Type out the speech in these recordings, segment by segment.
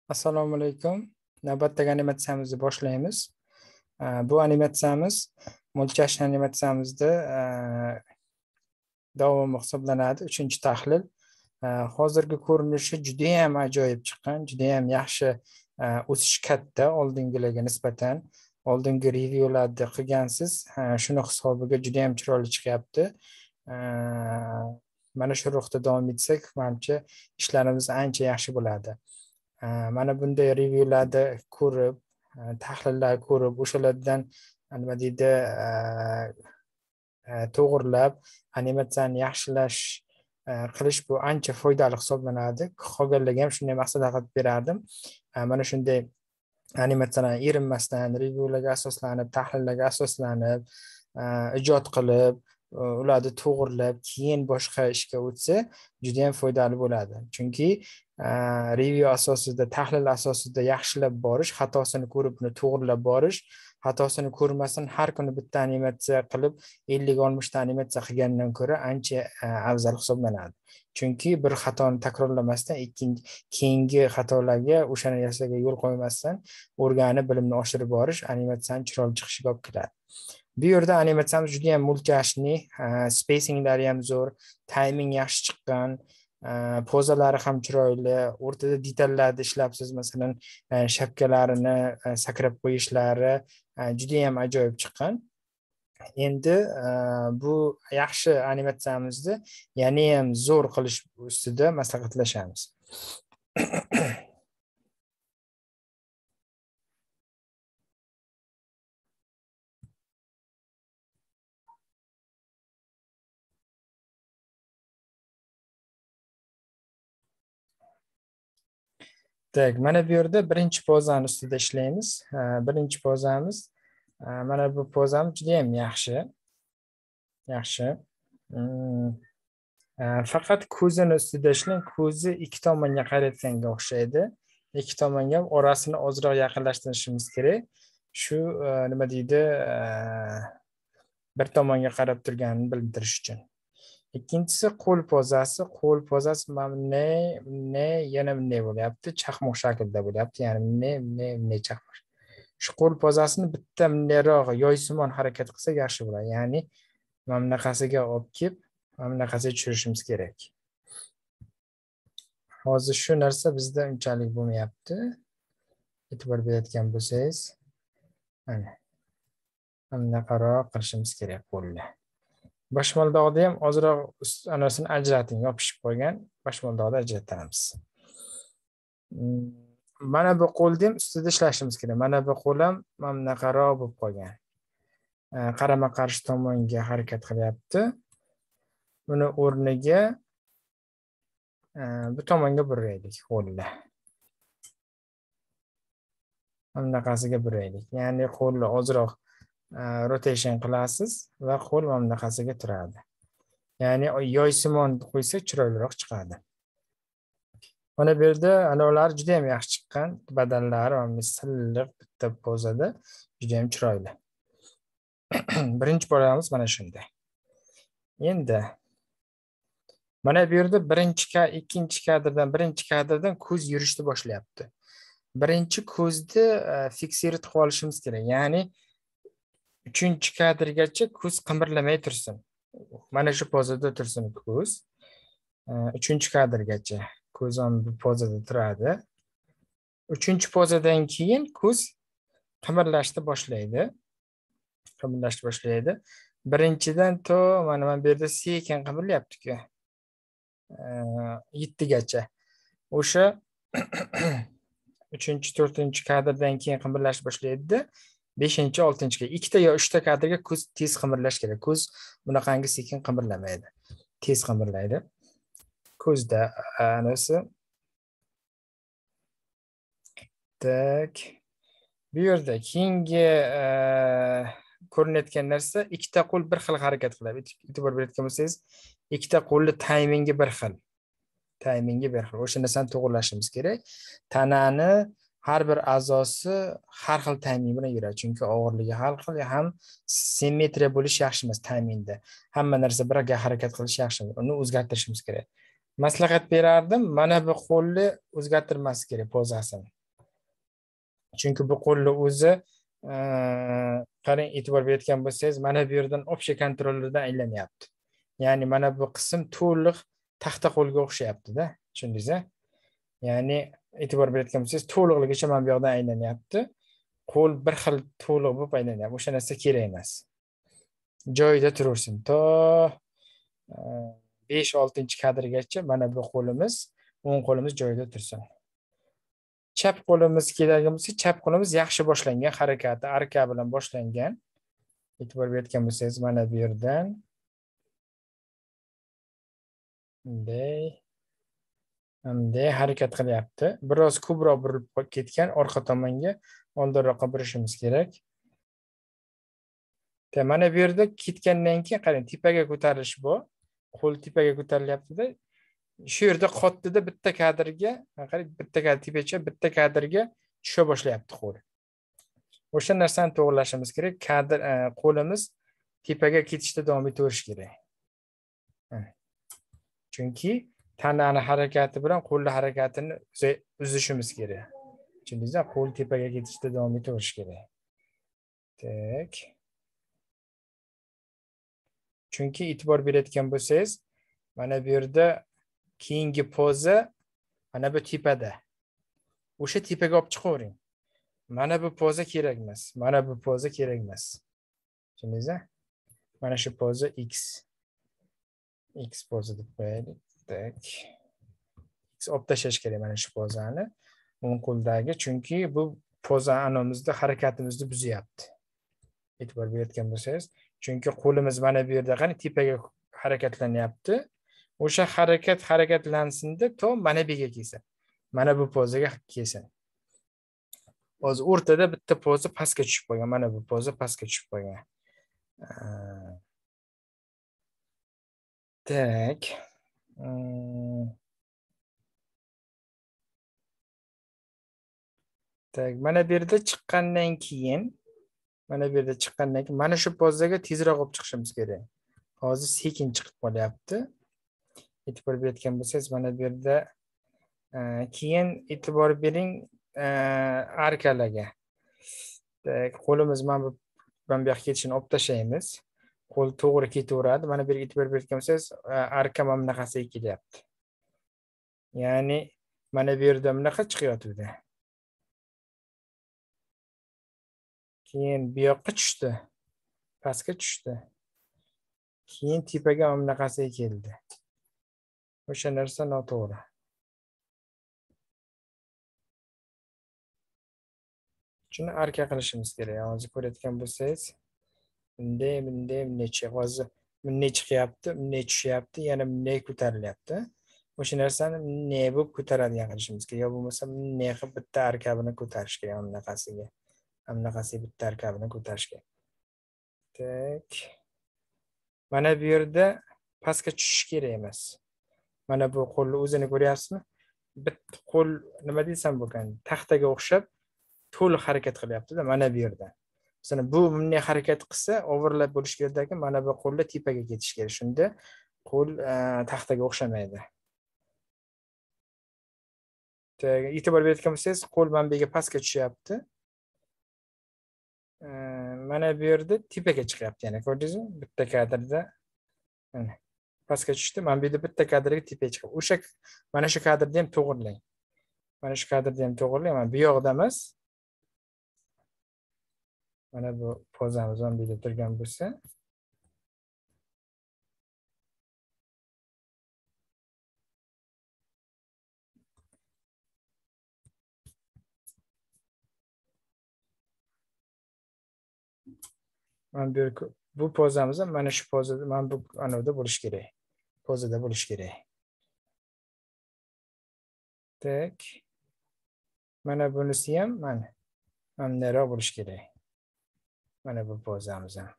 Assalomu alaykum. Navbatdagi animatsiyamizni boshlaymiz. Bu animatsiyamiz multyash animatsiyamizda davomi hisoblanadi. 3-tahlil. Hozirgi ko'rinishi juda ham ajoyib chiqqan, juda ham yaxshi o'sish katta oldingilarga nisbatan. Oldingi revyularda qilgansiz, shuni hisobiga juda ham chiroyli chiqyapti. Mana shu ruhda davom etsak, menimcha ishlarimiz ancha yaxshi bo'ladi. Mana bunday revyularda ko'rib, tahlillar ko'rib, o'shalardan nima deydi, to'g'rilab, animatsiyani yaxshilash qilish bu ancha foydali hisoblanadi. Qolganlarga ham shunday maslahat qilib berardim. Mana shunday animatsiyalarni erinmasdan, revyularga asoslanib, tahlillarga asoslanib, ijod qilib, ularni to'g'rilab, keyin boshqa ishga o'tsa, juda ham foydali bo'ladi. Chunki review asosida, tahlil asosida yaxshilab borish, xatosini ko'rib, uni to'g'rilab borish, xatosini ko'rmasdan har kuni bitta animatsiya qilib, 50-60 ta animatsiya qilgandan ko'ra ancha afzal hisoblanadi. Chunki bir xatoni takrorlamasdan, keyingi xatolarga, o'sha narsaga yo'l qo'ymasdan o'rganib, bilimni oshirib borish animatsiyani chiroyli chiqishiga olib keladi. Bu yerda animatsiyamiz juda ham multiyashli, spacinglari ham zo'r, timing yaxshi chiqqan, pozalari ham chiroyli, o'rtada detallarni ishlabsiz, masalan, shapkalarini sakrab qo'yishlari juda ham ajoyib chiqqan. Endi bu yaxshi animatsiyamizni yana ham zo'r qilish ustida maslahatlashamiz. Tak, mana bu yerda birinchi pozani ustida ishlaymiz. Birinchi pozamiz, mana bu pozamiz juda ham yaxshi. Yaxshi. Faqat ko'zini ustida ishlang, ko'zi ikki tomonga qarayotganga o'xshaydi. Ikki tomonga orasini ozroq yaqinlashtirishimiz kerak. Shu nima deydi, bir tomonga qarab turganini bildirish uchun. Ikkinchisi qo'l pozasi. Qo'l pozasi mana yana bunday bo'lyapti, chaqmoq shaklida bo'lyapti, ya'ni bunday chaqmoq. Shu qo'l pozasini bitta bundayroq yoysimon harakat qilsak yaxshi bo'ladi. Ya'ni mana bunaqasiga olib kelib, mana bunaqasiga tushirishimiz kerak. Hozir shu narsa bizda unchalik bo'lmayapti. E'tibor berayotgan bo'lsangiz, mana bunaqaroq qilishimiz kerak qo'lni. Boshmoldog'da ham ozroq anasini ajrating, yopishib qo'ygan. Boshmoldog'da ajratamiz. Mana bu qo'lni ham ustida ishlashimiz kerak. Mana bu qo'l ham mana bunaqaroq bo'lib qolgan. Qarama-qarshi tomonga harakat qilyapti. Buni o'rniga bu tomonga buraylik qo'lni. Mana bunaqasiga buraylik. Ya'ni qo'lni ozroq rotation qilasiz va qo'l mana bunaqasiga turadi. Ya'ni yoysimon qo'ysak chiroyliroq chiqadi. Mana bu yerda anolar juda ham yaxshi chiqqan, badallari va silliq bitta pozada juda ham chiroyli. Birinchi polamiz mana shunday. Endi mana bu yerda ikkinchi kadrdan ko'z yurishni boshlayapti. Birinchi ko'zni fiksirib qilib olishimiz kerak. Ya'ni 3-kadrgacha ko'z qimirlamay tursin. Mana shu pozada tursin ko'z. 3-kadrgacha ko'z ham bu pozada turadi. 3-pozadan keyin ko'z qimirlashni boshlaydi. Birinchidan to mana bu yerda sekin qimirlayapti-ku. 7gacha. O'sha 3-4-kadrdan keyin qimirlash boshlaydi. 5-6-ga, 2 yo 3 kadrga ko'z tez qimirlash kerak. Ko'z bunaqangi sekin qimirlamaydi. Tez qimirlaydi. Ko'zda anasi. Tak. Bu yerda keyingi ko'rinayotgan narsa, ikkita qo'l bir xil harakat qiladi. E'tibor berayotgan bo'lsangiz, ikkita qo'lni taymingi bir xil. O'sha narsani to'g'rilashimiz kerak. Tanani har bir a'zosi har xil tayming bilan yuradi. Chunki og'irligi har xil, ham simmetriya bo'lish yaxshi emas taymingda. Hamma narsa birga harakat qilish yaxshi. Uni o'zgartirishimiz kerak. Maslahat berardim, mana bu qo'lni o'zgartirmas kerak pozasini. Chunki bu qo'lni o'zi qarang, e'tibor berayotgan bo'lsangiz, mana bu yerdan общий kontrollerdan aylanyapti. Ya'ni mana bu qism to'liq taxta qo'lga o'xshayapti-da. Tushundingiz-a? Ya'ni e'tibor berayotgan bo'lsangiz, to'liqligicha mana bu yoqdan aylanyapti. Qo'l bir xil to'liq bo'lib aylanyapti. O'sha narsa kerak emas. Joyida turaversin. To 5-6 kadrgacha mana bu qo'limiz, o'ng qo'limiz joyida tursin. Chap qo'limiz keladigan bo'lsa, chap qo'limiz yaxshi boshlangan, harakati arka bilan boshlangan. E'tibor berayotgan bo'lsangiz, mana bu yerdan bunday harakat qilyapti. Biroz ko'proq burilib ketgan, orqa tomonga oldinroqqa burishimiz kerak. Mana bu yerda ketgandan keyin qarang, tepaga ko'tarilish bu. Qo'l tepaga ko'tarilyapti-da. Shu yerda qotdi-da, bitta kadrga, qarang, bitta kadr tepacha, bitta kadrga tusha boshlayapti qo'l. O'sha narsani to'g'rilashimiz kerak. Kadr qo'limiz tepaga ketishda davom etaverish kerak. Chunki tanani harakati bilan qo'lning harakatini uzishimiz kerak. Tushundingizmi? Qo'l tepaga ketishda davom etaverish kerak. Tak. Chunki e'tibor berayotgan bo'lsangiz, mana bu yerda keyingi poza mana bu tepada. O'sha tepaga olib chiqavering. Mana bu poza kerak emas. Mana bu poza kerak emas. Tushundingizmi? Mana shu poza X poza deb qo'yaylik. Tak. X olib tashlash kerak mana shu pozani. O'ng qo'ldagi, chunki bu poza anomizda harakatimizni buzyapti. E'tibor berayotgan bo'lsangiz, chunki qo'limiz mana bu yerda qani tepaga harakatlanyapti. O'sha harakatlansin-da, to mana bu yerga kelsin. Mana bu pozaga kelsin. Hozir o'rtada bitta poza pastga tushib qolgan. Mana bu poza pastga tushib qolgan. Tak. Tak, mana bu yerda chiqqandan keyin mana shu pozaga tezroq olib chiqishimiz kerak. Hozir sekin chiqib qolyapti. E'tibor berayotgan bo'lsangiz, mana bu yerda keyin e'tibor bering arkalarga. Qo'limiz mana bu yoqqa ketishini olib tashlaymiz. Qo'l to'g'ri ketaveradi. Mana bu yerga e'tibor berayotgan bo'lsangiz, arka mana bunaqasiga kelyapti. Ya'ni mana bu yerda bunaqa chiqyapti. Keyin bu yoqqa tushdi. Pastga tushdi. Keyin tepaga mana bunaqasiga keldi. O'sha narsa noto'g'ri. Shuni arka qilishimiz kerak. Hozir ko'rayotgan bo'lsangiz, bunday hozir bunday chiqyapti, bunday tushyapti, yana bunday ko'tarilyapti. O'sha narsani bunday bo'lib ko'taradigan qilishimiz kerak. Yo bo'lmasa bunday qilib bitta arka bilan ko'tarish kerak, bunaqasiga. Bunaqasiga bitta arka bilan ko'tarish kerak. Tak. Mana bu yerda pastga tushish kerak emas. Mana bu qo'lni o'zini ko'ryapsizmi? Bitta qo'l nima desam bo'lgan, taxtaga o'xshab to'liq harakat qilyapti-da, mana bu yerda. Masalan, bu bunday harakat qilsa, overlap bo'lish kerak, mana bu qo'lda tepaga ketish kerak. Shunda qo'l taxtaga o'xshamaydi. E'tibor berayotgan bo'lsangiz, qo'l mana bu yerga pastga tushyapti. Mana bu yerda tepaga chiqyapti, yana ko'rdingizmi? Bitta kadrda mana pastga tushdi. Mana bu yerda bitta kadrga tepaga chiqib. O'sha mana shu kadrda ham to'g'rilang. Mana shu kadrda ham to'g'rilang. Mana bu yoqda emas. Mana bu pozamiz ham bu yerda turgan bo'lsa, mana bu pozamiz ham mana shu pozada, mana bu anovda bo'lish kerak. Pozada bo'lish kerak. Tak. Mana bunisi ham mana bunday bo'lish kerak. Mana bu pozamiz ham.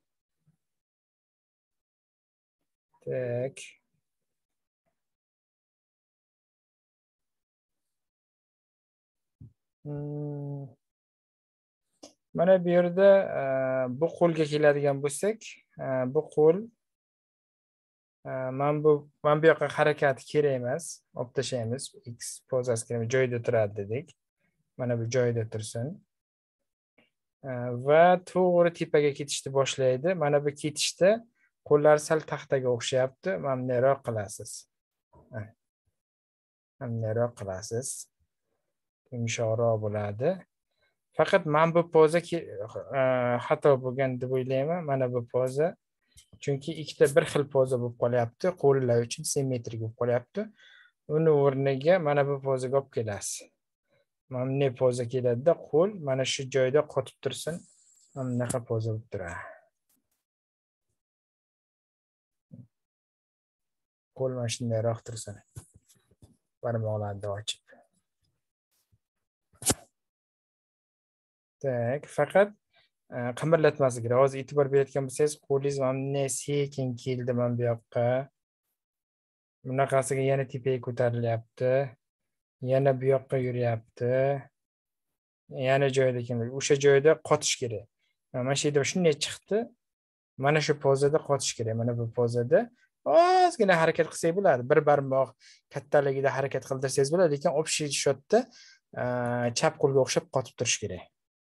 Tak. Mana bu yerda bu qo'lga keladigan bo'lsak, bu qo'l mana bu yoqqa harakati kerak emas, olib tashlaymiz. X pozasi kerak, joyida turadi dedik. Mana bu joyida tursin. va to'g'ri tepaga ketishni boshlaydi. Mana bu ketishda qo'llar sal taxtaga o'xshayapti. Mamnunroq qilasiz. Mamnunroq qilasiz. Yumshoqroq bo'ladi. Faqat men bu poza xato bo'lgan deb o'ylayman. Mana bu poza. Chunki ikkita bir xil poza bo'lib qolyapti. Qo'llar uchun simmetrik bo'lib qolyapti. Uni o'rniga mana bu pozaga olib kelasiz. Mana bunday poza keladida, qo'l mana shu joyda qotib tursin. Mana bunaqa poza bo'lib turadi. Qo'l mana shundayroq tursin. Barmoqlarni ochib. Tak, faqat qimirlatmaslik kerak. Hozir e'tibor berayotgan bo'lsangiz, qo'lingiz mana bunday sekin keldi mana bu yoqqa. Bunaqasiga yana tepaga ko'tarilyapti. Yana bu yoqqa yuryapti. Yana joyida kimdir. O'sha joyda qotish kerak. Mana shu yerda shunday chiqdi. Mana shu pozada qotish kerak. Mana bu pozada ozgina harakat qilsak bo'ladi. Bir barmoq kattaligida harakat qildirsangiz bo'ladi, lekin общий shotda chap qo'lga o'xshab qotib turish kerak.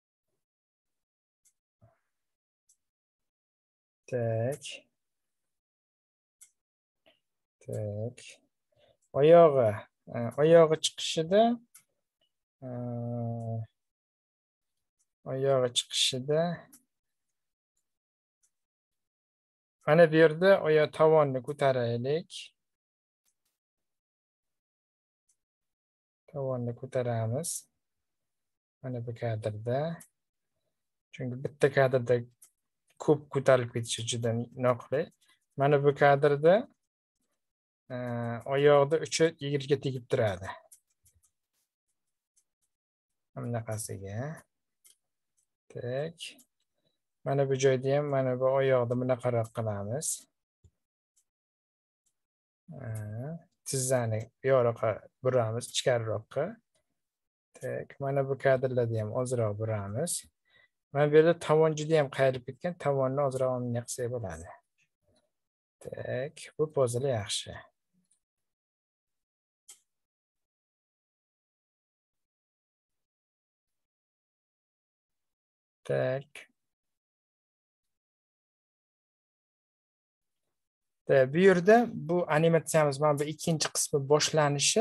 Tak. Tak. Oyog'i chiqishida mana bu yerda oyoq tovonni ko'taraylik. Tovonni ko'taramiz. Mana bu kadrda. Chunki bitta kadrda ko'p ko'tarilib ketishi juda noqulay. Mana bu kadrda oyoqda uchi yerga tegib turadi. Bunaqasiga. Tak. Mana bu joyda ham mana bu oyoqni bunaqaroq qilamiz. Tizzani bu yoqqa buramiz, ichkariroqqa. Tak, mana bu kadrlarda ham ozroq buramiz. Mana bu yerda tovon juda ham qayrilib ketgan, tovonni ozroq bunday qilsak bo'ladi. Tak, bu pozalar yaxshi. Tak. Bu yerda bu animatsiyamiz mana bu ikkinchi qismi boshlanishi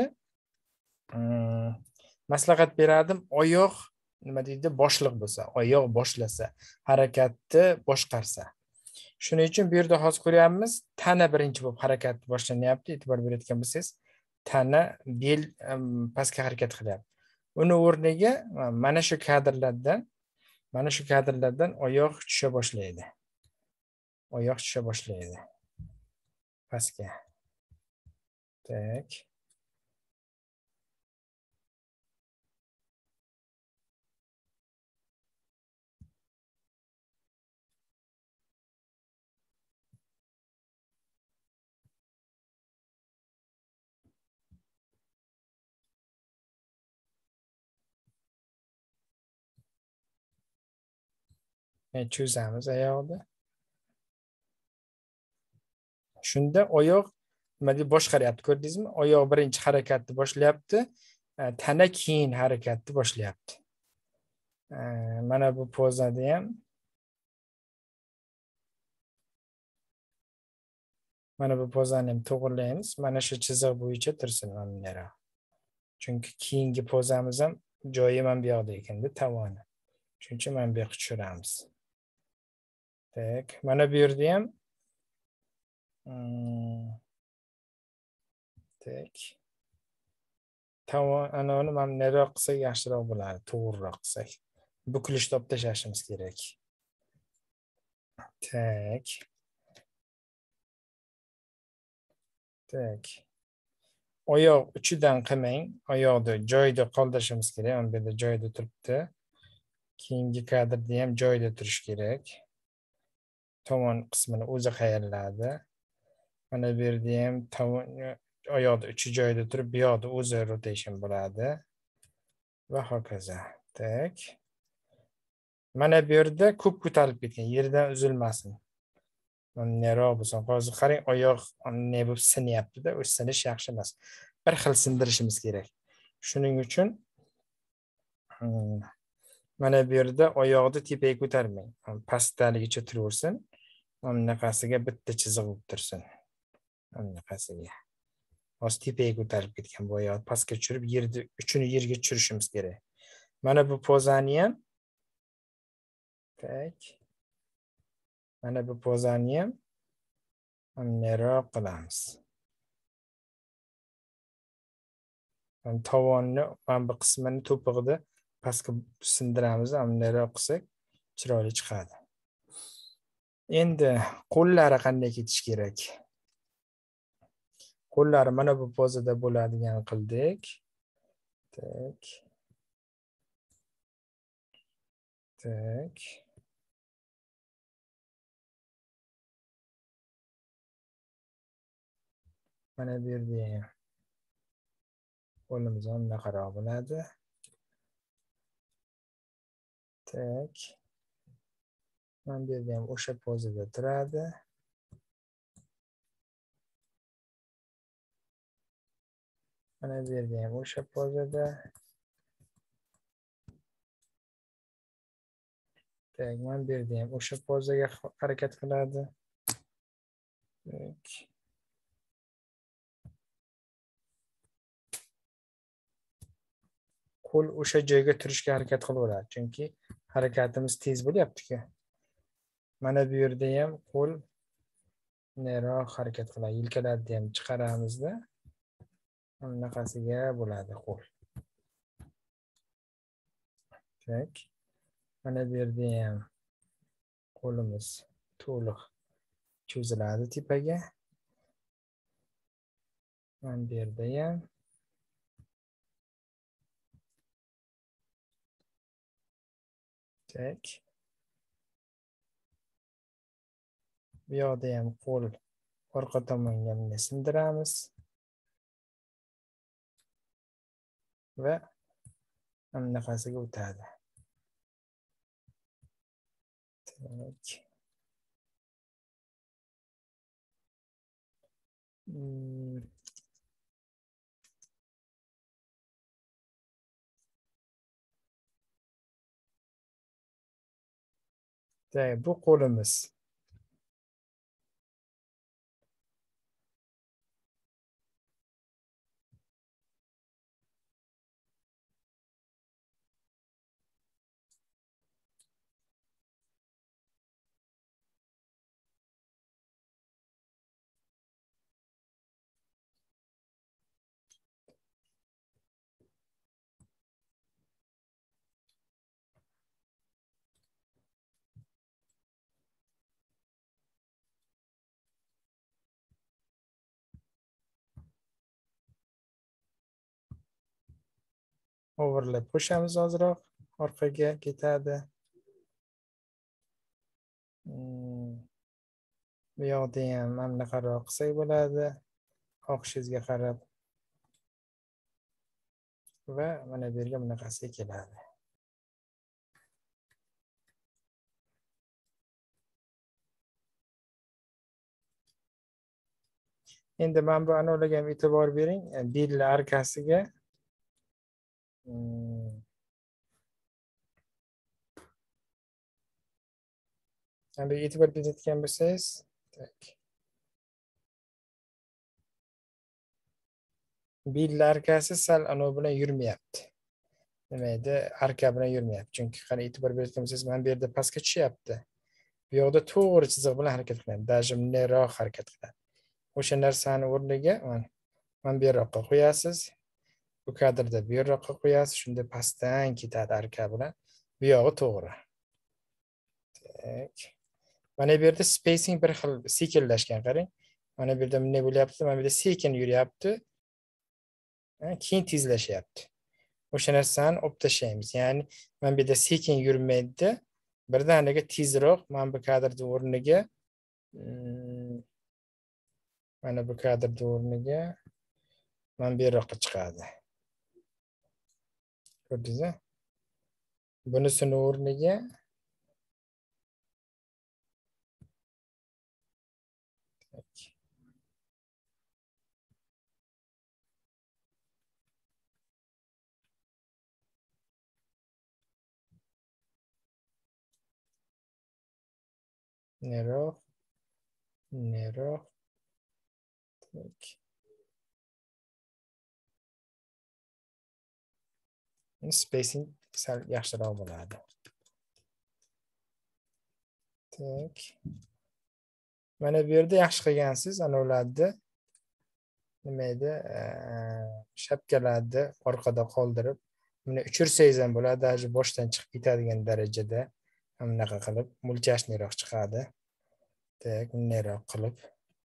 maslahat beradim. Oyoq nima deydi? Boshliq bo'lsa, oyoq boshlasa, harakatni boshqarsa. Shuning uchun bu yerda hozir ko'ryapmiz, tana birinchi bo'lib harakatni boshlanyapti. E'tibor berayotgan bo'lsangiz, tana, bel pastga harakat qilyapti. Uni o'rniga mana shu kadrlardan oyoq tusha boshlaydi. Oyoq tusha boshlaydi. Pastga. Tak. Cho'zamiz oyoqni. Shunda oyoq nima deb boshqaryapti, ko'rdingizmi? Oyoq birinchi harakatni boshlayapti, tana keyin harakatni boshlayapti. Mana bu pozada ham mana bu pozani ham to'g'rilaymiz. Mana shu chiziq bo'yicha tursin mana. Chunki keyingi pozamiz ham joyi mana bu yoqda ekanda, tovoni. Shuning uchun mana bu yoqqa tushiramiz. Tak, mana bu yerda ham tak. Tovon anavini mana bunayroq qilsak yaxshiroq bo'ladi, to'g'riroq qilsak. Bukilishni olib tashlashimiz kerak. Tak. Tak. Oyoq uchidan qilmang, oyoqni joyida qoldirishimiz kerak. Mana bu yerda joyida turibdi. Keyingi kadrda ham joyida turish kerak. Tovon qismini o'zi qayerladi. Mana bu yerda ham tovon oyoqni uchi joyida turib, bu yoqda o'zi rotation bo'ladi va hokazo. Tak. Mana bu yerda ko'p ko'tarilib ketgan, yerdan uzilmasin. Bunayroq bo'lsin. Hozir qarang, oyoq ne bo'lib sinyapti-da, o'z sinish yaxshi emas. Bir xil sindirishimiz kerak. Shuning uchun Mana bu yerda oyoqni tepaga ko'tarmang. Pastdaligicha turaversin. Mana bunaqasiga bitta chiziq bo'lib tursin. Mana bunaqasiga. Hozir tepaga ko'tarib ketgan bu oyoqni pastga tushirib, uchini yerga tushirishimiz kerak. Mana bu pozani ham. Tak. Mana bu pozani ham bundaroq qilamiz. Tovonni mana bu qismini to'pig'ida pastga sindiramiz, bundaroq qilsak chiroyli chiqadi. Endi qo'llari qanday ketish kerak? Qo'llari mana bu pozada bo'ladigan qildik. Tak. Tak. Mana bu yerda ham qo'limiz bunaqaroq bo'ladi. Tak. Mana bu yerda ham o'sha pozada turadi. Mana bu yerda ham o'sha pozada. Tak, mana bu yerda ham o'sha pozaga harakat qiladi. Tak. Qo'l o'sha joyga turishga harakat qilaveradi, chunki harakatimiz tez bo'lyapti-ku. Mana bu yerda ham qo'l bunaqaroq harakat qiladi. Yelkalarni ham chiqaramizda. Bunaqasiga bo'ladi qo'l. Tak. Mana bu yerda ham qo'limiz to'liq cho'ziladi tepaga. Mana bu yerda ham. Tak. Bu yoqda ham qo'l orqa tomonga bunday sindiramiz. Va bunaqasiga o'tadi. Tak. Tak, bu qo'limiz. Overlap qo'shamiz ozroq, orqaga ketadi. Bu yoqda ham mana bunaqaroq qilsak bo'ladi, xohishingizga qarab. Va mana bu yerga bunaqasiga keladi. Endi men bu analogiyaga ham e'tibor bering. Bel arkasiga bu e'tibor berayotgan bo'lsangiz, tak. Bel arkasi sal ana bilan yurmayapti. Nima edi? Arka bilan yurmayapti. Chunki qani e'tibor berayotgan bo'lsangiz, mana bu yerda pastga tushyapti. Bu yoqda to'g'ri chiziq bilan harakat qiladi. Даже bundaroq harakat qiladi. O'sha narsani o'rniga mana bu yoqqa qo'yasiz. Bu kadrda bu yoqqa qo'yasiz, shunda pastdan ketadi arka bilan. Bu yog'i to'g'ri. Tak. Mana bu yerda spacing bir xil sekinlashgan, qarang. Mana bu yerda bunday bo'lyapti, mana bu yerda sekin yuryapti. Keyin tezlashyapti. O'sha narsani olib tashlaymiz. Ya'ni mana bu yerda sekin yurmaydi, birdaniga tezroq mana bu kadrda o'rniga mana bu kadrda o'rniga mana bu yoqqa chiqadi. Ko'rdingizmi? Bunisini o'rniga Nero. Nero. Tak. Spacing sal yaxshiroq bo'ladi. Tak. Mana bu yerda yaxshi qilgansiz, ana ularni nima edi, shapkalarni orqada qoldirib, buni o'chirsangiz ham bo'ladi, даже boshdan chiqib ketadigan darajada bunaqa qilib mulchashliroq chiqadi. Tak, bunayroq qilib.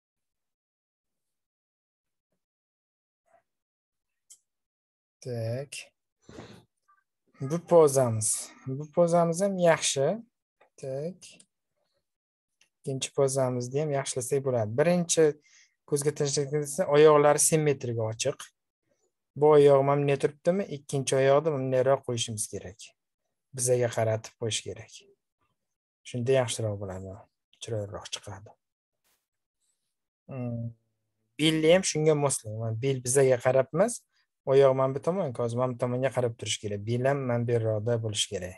Tak. Bu pozamiz. Bu pozamiz ham yaxshi. Tak. Ikkinchi pozamizni ham yaxshilasak bo'ladi. Birinchi ko'zga tashlangan oyoqlari simmetriga ochiq. Bu oyog'im ham bunday turibdimi? Ikkinchi oyoqni bundayroq qo'yishimiz kerak. Bizaga qaratib qo'yish kerak. Shunda yaxshiroq bo'ladi. Chiroyliroq chiqadi. Belni ham shunga moslang. Bel bizaga qarab emas, oyoq mana bu tomonga, hozir mana bu tomonga qarab turish kerak. Bel ham mana bu yerda bo'lish kerak.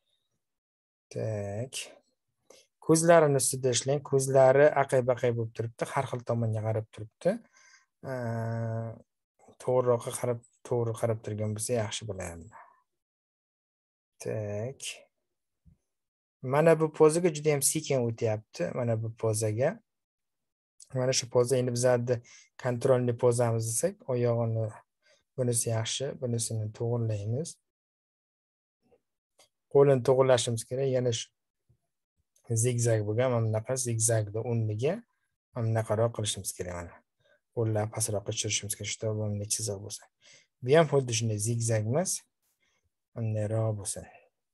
Tak. Ko'zlarini ustida ishlang. Ko'zlari aqay-baqay bo'lib turibdi, har xil tomonga qarab turibdi. To'g'riroqqa qarab, to'g'ri qarab turgan bo'lsa yaxshi bo'ladi. Tak. Mana bu pozaga juda ham sekin o'tyapti. Mana bu pozaga. Mana shu poza endi bizlarni kontrolli pozamiz desak, oyog'ini bunisi yaxshi, bunisini to'g'rilaymiz. Qo'lini to'g'rilashimiz kerak. Yana shu zigzag bo'lgan, mana bunaqa zigzagni o'rniga mana bunaqaroq qilishimiz kerak mana. Qo'llarni pastroqqa tushirishimiz kerak, shu bunday chiziq bo'lsa. Bu ham xuddi shunday zigzag emas, bundayroq bo'lsin.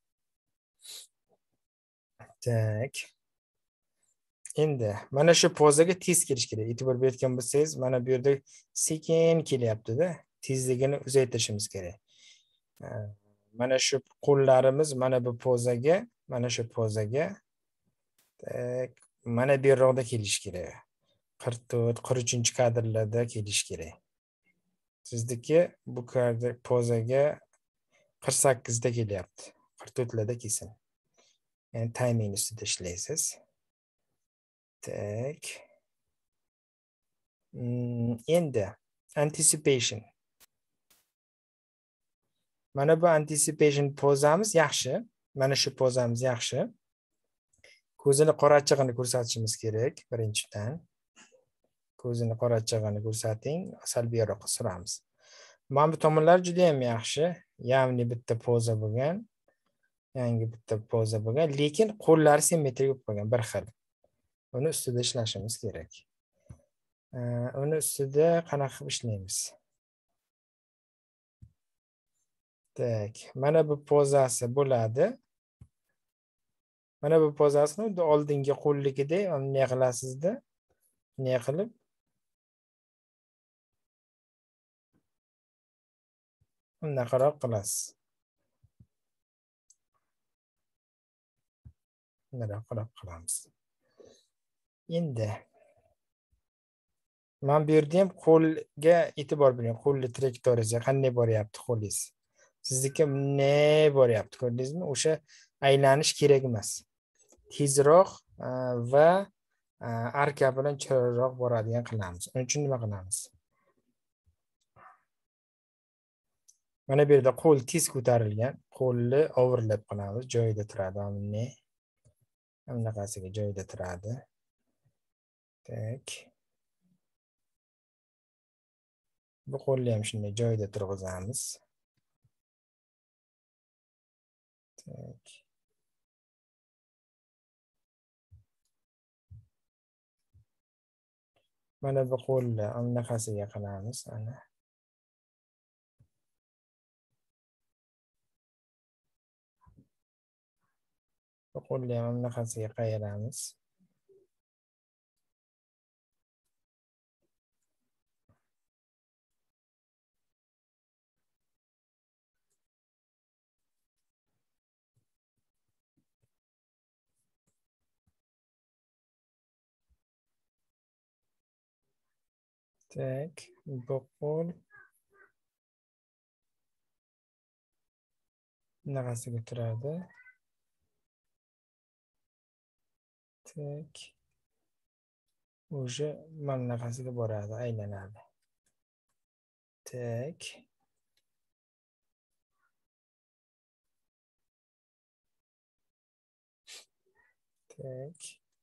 Tak. Endi mana shu pozaga tez kelish kerak. E'tibor bergan bo'lsangiz, mana bu yerda sekin kelyapti-da. Tezligini uzaytirishimiz kerak. Mana shu qo'llarimiz mana bu pozaga, mana shu pozaga mana bu yerda kelish kerak. 44-43 kadrlarda kelish kerak. Sizniki bu pozaga 48 da kelyapti. 44 larda kelsin. Yani timing ustida ishlaysiz. Tak. Endi anticipation. Mana bu anticipation pozamiz yaxshi. Mana shu pozamiz yaxshi. Ko'zini qorachig'ini ko'rsatishimiz kerak birinchidan. Ko'zini qorachig'ini ko'rsating, salbiyroq suramiz. Mana bu tomonlar juda ham yaxshi. Ya'ni bitta poza bo'lgan. Yangi bitta poza bo'lgan, lekin qo'llari simmetrik bo'lib qolgan, bir xil. Uni ustida ishlashimiz kerak. Uni ustida qanaqa qilib ishlaymiz? Tak, mana bu pozasi bo'ladi. Mana bu pozasini xuddi oldingi qo'lligidek bunday qilasizda, bunday qilib bunaqaroq qilasiz. Bunaqaroq qilamiz. Endi men bu yerda ham qo'lga e'tibor bering. Qo'lni trayektoriyasiga qanday boryapti qo'lingiz? Sizniki bunday boryapti, ko'rdingizmi? O'sha aylanish kerak emas. Tezroq va arka bilan chiroyliroq boradigan qilamiz. Uning uchun nima qilamiz? Mana bu yerda qo'l tez ko'tarilgan, qo'lni overlap qilamiz, joyida turadi, bunday. Bunaqasiga joyida turadi. Tak. Bu qo'lni ham shunday joyida turg'izamiz. Tak. Mana bu qo'lni bunaqasiga qilamiz, ana. Bu qo'lni ham bunaqasiga qayiramiz. Tak, bu qo'l bunaqasiga turadi. Tak. Уже mana bunaqasiga boradi, aylanadi. Tak. Tak.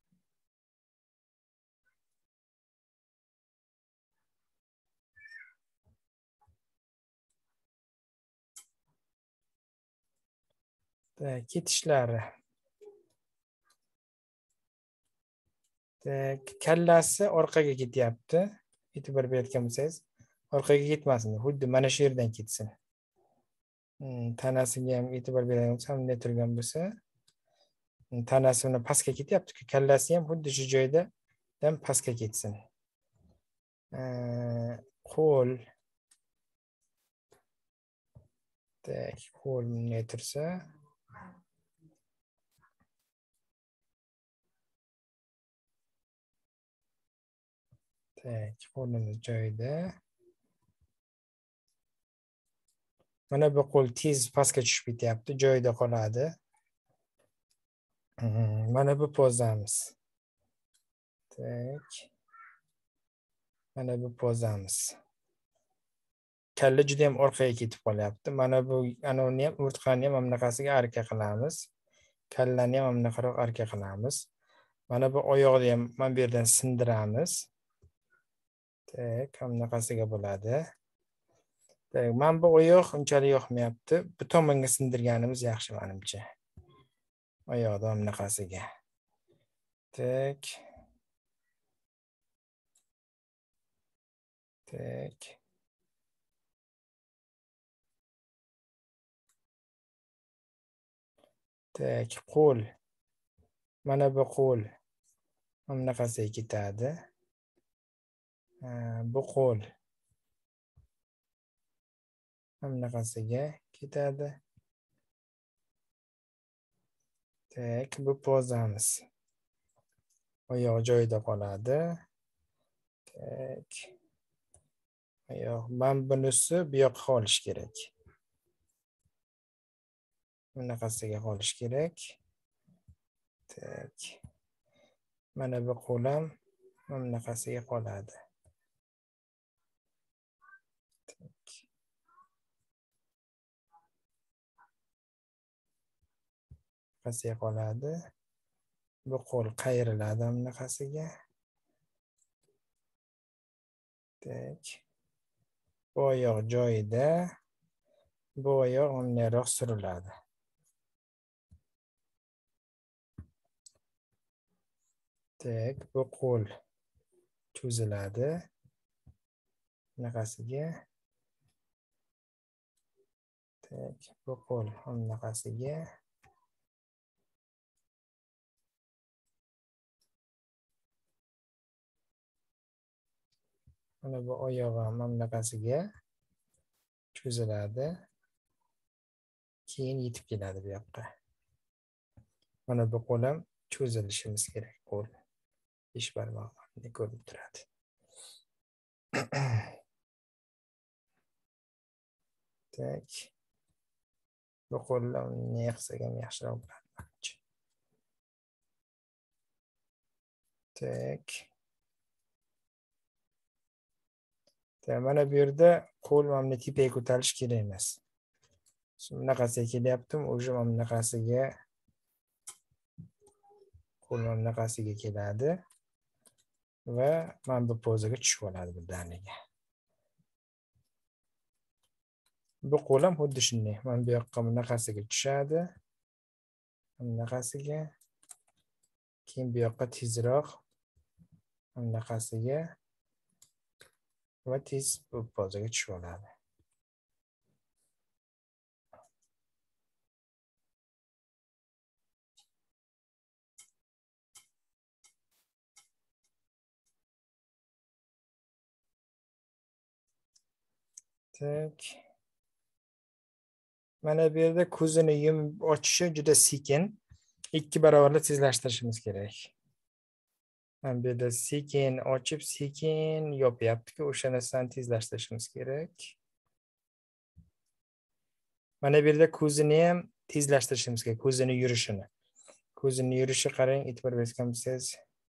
Tak, ketishlari. Tak, kallasi orqaga ketyapti. E'tibor berayotgan bo'lsangiz, orqaga ketmasin, xuddi mana shu yerdan ketsin. Tanasiga ham e'tibor beradigan bo'lsa, bunday turgan bo'lsa, tanasi uni pastga ketyapti-ku, kallasi ham xuddi shu joydan pastga ketsin. Qo'l. Tak, qo'l bunday tursa, tak, qo'limiz joyida. Mana bu qo'l tez pastga tushib ketyapti, joyida qoladi. Mana bu pozamiz. Tak. Mana bu pozamiz. Kalla juda ham orqaga ketib qolyapti. Mana bu anavni ham o'rtqani ham bunaqasiga arka qilamiz. Kallani ham bunaqaroq arka qilamiz. Mana bu oyoqni ham mana bu yerdan sindiramiz. Tak, bunaqasiga bo'ladi. Tak, mana bu oyoq unchalik yoqmayapti. Bu tomonga sindirganimiz yaxshi menimcha. Oyoqda bunaqasiga. Tak. Tak. Tak, qo'l. Mana bu qo'l. Bunaqasiga ketadi. Bu qo'l. Bunaqasiga ketadi. Tak, bu pozamiz. Oyoq joyida qoladi. Tak. Oyoq, mana bunisi bu yoqqa qolish kerak. Bunaqasiga qolish kerak. Tak. Mana bu qo'l ham bunaqasiga qoladi. Tak. Bunaqasiga qoladi. Bu qo'l qayriladi bunaqasiga. Tak. Bu oyoq joyida. Bu oyoq o'ngayroq suriladi. Tak, bu qo'l cho'ziladi. Bunaqasiga. Tak, bu qo'l bunaqasiga. Mana bu oyoq ham bunaqasiga cho'ziladi. Keyin yetib keladi bu yoqqa. Mana bu qo'l ham cho'zilishimiz kerak, qo'l. 5 barmoqni ko'rib turadi. Tak. Bu qo'llarni yig'sak ham yaxshiroq bo'ladi menimcha. Tak. Mana bu yerda qo'l mana tepaga ko'tarish kerak emas. Bunaqasiga kelyaptim, o'sha bunaqasiga qo'l bunaqasiga keladi va mana bu pozaga tushib oladi birdaniga. Bu qo'l ham xuddi shunday. Mana bu yoqqa bunaqasiga tushadi. Bunaqasiga. Keyin bu yoqqa tezroq bunaqasiga va tez bu pozaga tushib oladi. Tak. Mana bu yerda ko'zini yumib ochishi juda sekin. 2 barobarli tezlashtirishimiz kerak. Mana bu yerda sekin ochib, sekin yopyapti-ku, o'sha narsani tezlashtirishimiz kerak. Mana bu yerda ko'zini ham tezlashtirishimiz kerak, ko'zini yurishini. Ko'zini yurishi qarang, e'tibor bersangiz.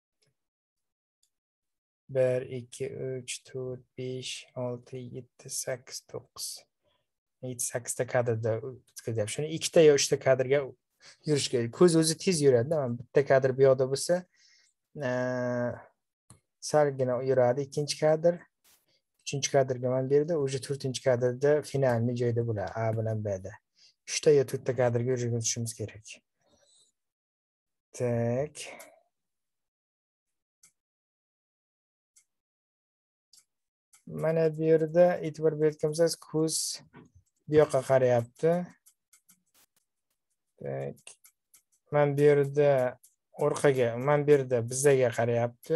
1, 2, 3, 4, 5, 6, 7, 8, 9. 8 ta kadrda o'tkazyapti. Shuni 2 ta yo 3 ta kadrga yurish kerak. Ko'z o'zi tez yuradi. Bitta kadr bu yoqda bo'lsa, salgina yuradi. Ikkinchi kadr, uchinchi kadrga mana bu yerda, o'sha 4-chi kadrda finalni joyda bo'ladi, A bilan B'da. 3 ta yo 4 ta kadrga yurishimiz kerak. Tak. Mana bu yerda e'tibor bersangiz, ko'z bu yoqqa qarayapti. Tak. Mana bu yerda orqaga, mana bu yerda bizga qarayapti.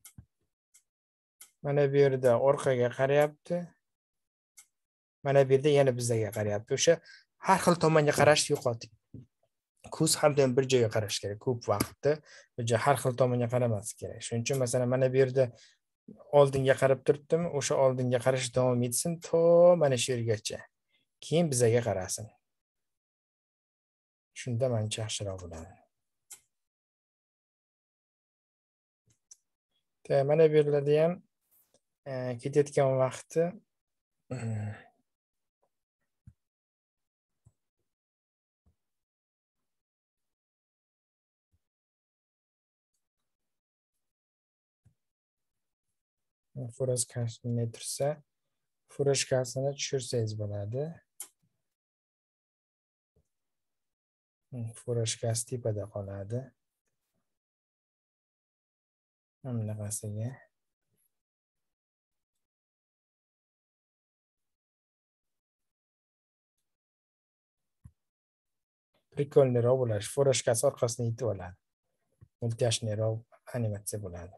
Mana bu yerda orqaga qarayapti. Mana bu yerda yana bizga qarayapti. O'sha har xil tomonga qarashni yo'qoting. Ko'z hamda bir joyga qarash kerak. Ko'p vaqtda har xil tomonga qaramaslik kerak. Shuning uchun masalan mana bu yerda oldinga qarab turibdim, o'sha oldinga qarash davom etsin to mana shu yergacha. Keyin bizga qarasin. Shunda menimcha yaxshiroq bo'ladi. Mana bu yerlarda ham ketayotgan vaqti furashkasini tursa, furashkasini tushirsangiz bo'ladi. Furashkasi tepada qoladi. Bunaqasiga. Prikolniroq bo'ladi. Furashkasi orqasidan yetib oladi. Multiyashniroq animatsiya bo'ladi.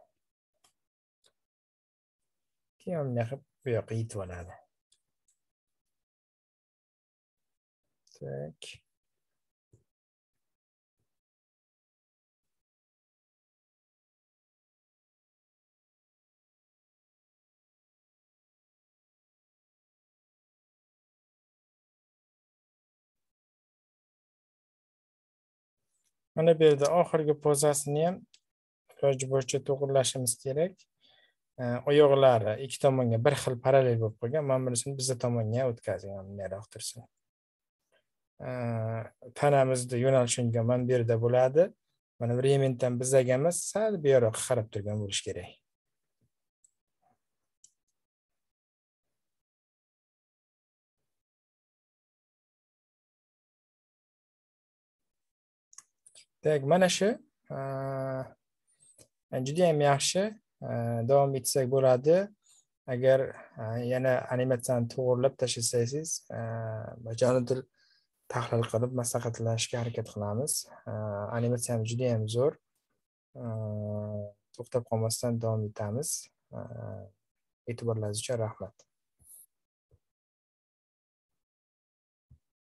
Keyin bu yoqqa yetib oladi. Tak. Mana bu yerda oxirgi pozasini ham iloji boricha to'g'rilashimiz kerak. Oyoqlari ikki tomonga bir xil parallel bo'lib qolgan. Mana bunisini bizga tomonga o'tkazing, bunday tursin. Tanamizni yo'nalishga mana bu yerda bo'ladi. Mana vrementdan bizga emas, sal bu yoqqa qarab turgan bo'lish kerak. Tak, mana shu juda ham yaxshi davom etsak bo'ladi. Agar yana animatsiyani to'g'rilab tashlasangiz, bajonidil tahlil qilib maslahatlashishga harakat qilamiz. Animatsiyamiz juda ham zo'r. To'xtab qolmasdan davom etamiz. E'tiborlaringiz uchun rahmat.